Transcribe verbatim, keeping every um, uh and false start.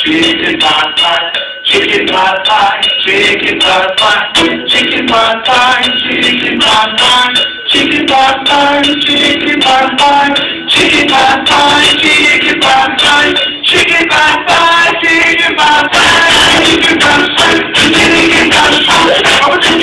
chicken pot pie, chicken pot pie, chicken pot pie, chicken pot pie, chicken pot pie, chicken pot pie, chicken pot pie, chicken pot pie, chicken pot pie, chicken pot pie, chicken pot pie, chicken pot pie, chicken pot pie.